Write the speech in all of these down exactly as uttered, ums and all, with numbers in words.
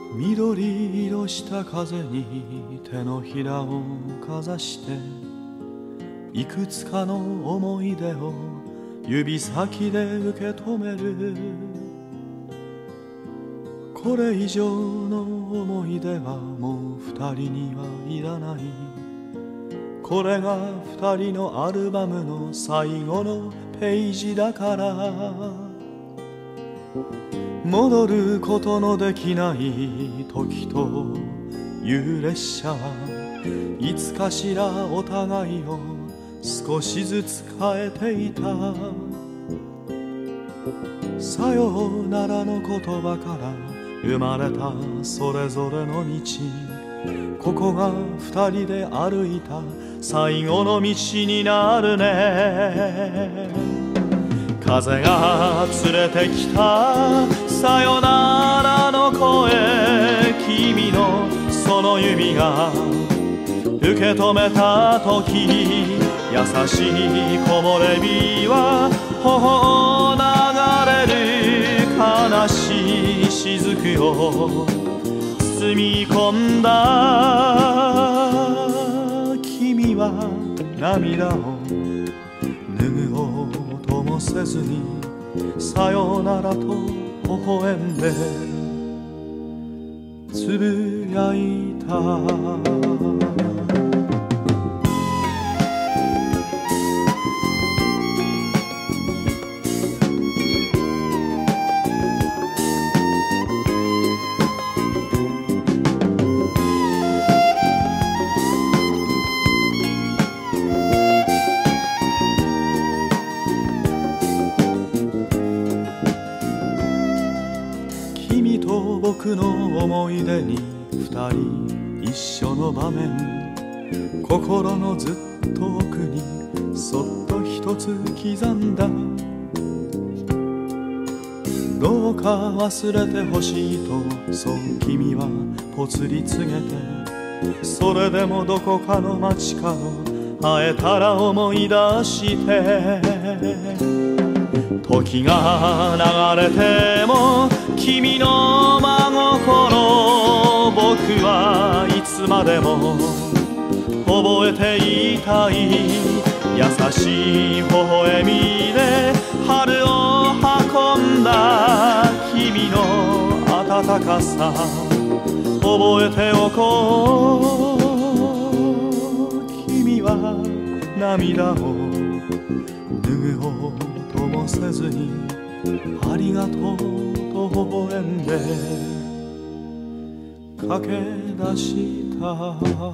緑色した風に手のひらをかざして、いくつかの思い出を指先で受け止める。これ以上の思い出はもう二人にはいらない。これが二人のアルバムの最後のページだから。戻ることのできない時という列車はいつかしらお互いを少しずつ変えていた。さようならの言葉から生まれたそれぞれの道、ここが二人で歩いた最後の道になるね。風が連れてきたさよならの声、君のその指が受け止めた時、優しい木漏れ日は頬を流れる悲しい雫を包み込んだ。君は涙を拭おうともせずにさよならと微笑んでつぶやいた。君と僕の思い出に二人一緒の場面、心のずっと奥にそっと一つ刻んだ。どうか忘れてほしいとそう君はぽつり告げて、それでもどこかの街角会えたら思い出して、時が流れても君の真心、僕はいつまでも覚えていたい。優しい微笑みで春を運んだ君の温かさ覚えておこう。君は涙を拭おうともせずにありがとうと微笑んで駆け出した。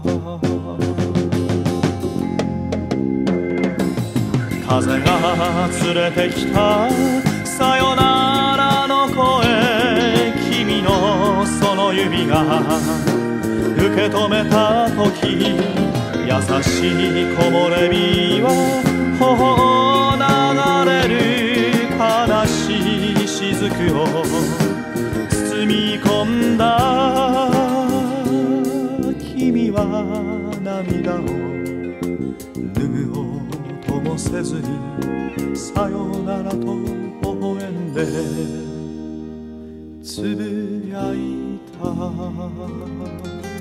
風が連れてきたさよならの声、君のその指が受け止めた時、優しい木漏れ日は頬を流れる悲しい雫を包み込んだ。君は涙を拭おうともせずにさよならと微笑んでつぶやいた。